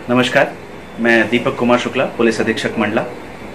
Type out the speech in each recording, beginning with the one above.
नमस्कार, मैं दीपक कुमार शुक्ला, पुलिस अधीक्षक मंडला।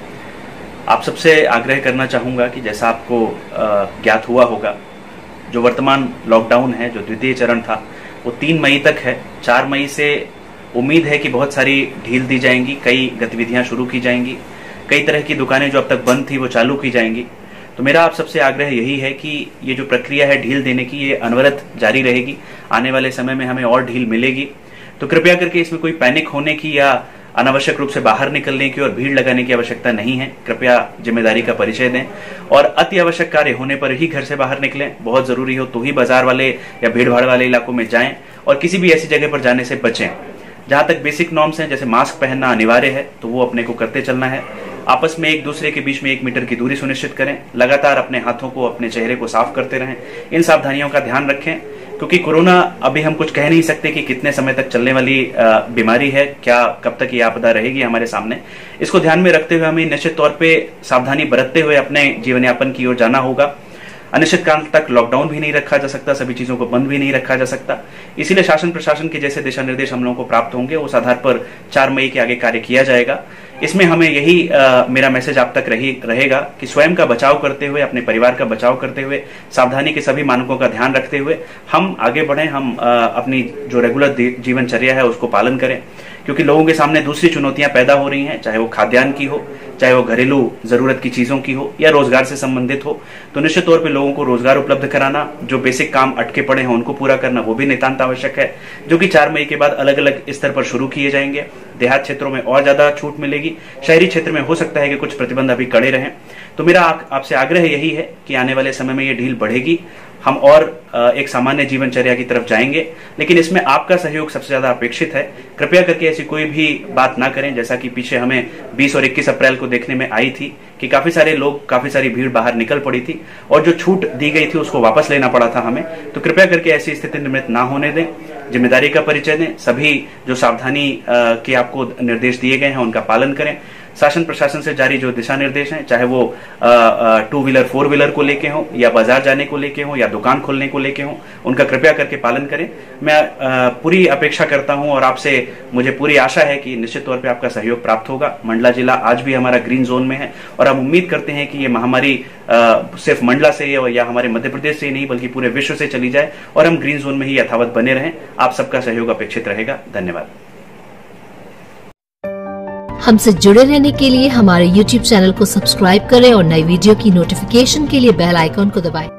आप सबसे आग्रह करना चाहूँगा कि जैसा आपको ज्ञात हुआ होगा, जो वर्तमान लॉकडाउन है, जो द्वितीय चरण था, वो 3 मई तक है। 4 मई से उम्मीद है कि बहुत सारी ढील दी जाएंगी, कई गतिविधियां शुरू की जाएंगी, कई तरह की दुकानें जो अब तक बंद थी वो चालू की जाएंगी। तो मेरा आप सबसे आग्रह यही है कि ये जो प्रक्रिया है ढील देने की, ये अनवरत जारी रहेगी। आने वाले समय में हमें और ढील मिलेगी। तो कृपया करके इसमें कोई पैनिक होने की या अनावश्यक रूप से बाहर निकलने की और भीड़ लगाने की आवश्यकता नहीं है। कृपया जिम्मेदारी का परिचय दें और अति आवश्यक कार्य होने पर ही घर से बाहर निकलें। बहुत जरूरी हो तो ही बाजार वाले या भीड़ भाड़ वाले इलाकों में जाएं और किसी भी ऐसी जगह पर जाने से बचें। जहां तक बेसिक नॉर्म्स हैं, जैसे मास्क पहनना अनिवार्य है, तो वो अपने को करते चलना है। आपस में एक दूसरे के बीच में 1 मीटर की दूरी सुनिश्चित करें। लगातार अपने हाथों को, अपने चेहरे को साफ करते रहें। इन सावधानियों का ध्यान रखें, क्योंकि कोरोना अभी हम कुछ कह नहीं सकते कि कितने समय तक चलने वाली बीमारी है, क्या कब तक ये आपदा रहेगी हमारे सामने। इसको ध्यान में रखते हुए हमें निश्चित तौर पे सावधानी बरतते हुए अपने जीवन यापन की ओर जाना होगा। अनिश्चित काल तक लॉकडाउन भी नहीं रखा जा सकता, सभी चीजों को बंद भी नहीं रखा जा सकता। इसीलिए शासन प्रशासन के जैसे दिशा निर्देश हम लोगों को प्राप्त होंगे, उस आधार पर 4 मई के आगे कार्य किया जाएगा। इसमें हमें यही मेरा मैसेज आप तक रहेगा कि स्वयं का बचाव करते हुए, अपने परिवार का बचाव करते हुए, सावधानी के सभी मानकों का ध्यान रखते हुए हम आगे बढ़ें। हम अपनी जो रेगुलर जीवनचर्या है उसको पालन करें, क्योंकि लोगों के सामने दूसरी चुनौतियां पैदा हो रही हैं, चाहे वो खाद्यान्न की हो, चाहे वो घरेलू जरूरत की चीजों की हो या रोजगार से संबंधित हो। तो निश्चित तौर पे लोगों को रोजगार उपलब्ध कराना, जो बेसिक काम अटके पड़े हैं उनको पूरा करना, वो भी नितांत आवश्यक है, जो कि 4 मई के बाद अलग अलग स्तर पर शुरू किए जाएंगे। देहात क्षेत्रों में और ज्यादा छूट मिलेगी, शहरी क्षेत्र में हो सकता है कि कुछ प्रतिबंध अभी कड़े रहें। तो मेरा आपसे आग्रह यही है कि आने वाले समय में ये ढील बढ़ेगी, हम और एक सामान्य जीवनचर्या की तरफ जाएंगे, लेकिन इसमें आपका सहयोग सबसे ज्यादा अपेक्षित है। कृपया करके ऐसी कोई भी बात ना करें, जैसा कि पीछे हमें 20 और 21 अप्रैल को देखने में आई थी कि काफी सारे लोग, काफी सारी भीड़ बाहर निकल पड़ी थी और जो छूट दी गई थी उसको वापस लेना पड़ा था हमें। तो कृपया करके ऐसी स्थिति निर्मित ना होने दें, जिम्मेदारी का परिचय दें, सभी जो सावधानी के आपको निर्देश दिए गए हैं उनका पालन करें। शासन प्रशासन से जारी जो दिशा निर्देश हैं, चाहे वो 2 व्हीलर 4 व्हीलर को लेके हो या बाजार जाने को लेके हो या दुकान खोलने को लेके हो, उनका कृपया करके पालन करें। मैं पूरी अपेक्षा करता हूं और आपसे मुझे पूरी आशा है कि निश्चित तौर पे आपका सहयोग प्राप्त होगा। मंडला जिला आज भी हमारा ग्रीन जोन में है और हम उम्मीद करते हैं कि ये महामारी सिर्फ मंडला से या हमारे मध्य प्रदेश से ही नहीं बल्कि पूरे विश्व से चली जाए और हम ग्रीन जोन में ही यथावत बने रहें। आप सबका सहयोग अपेक्षित रहेगा। धन्यवाद। हमसे जुड़े रहने के लिए हमारे YouTube चैनल को सब्सक्राइब करें और नई वीडियो की नोटिफिकेशन के लिए बेल आइकॉन को दबाएं।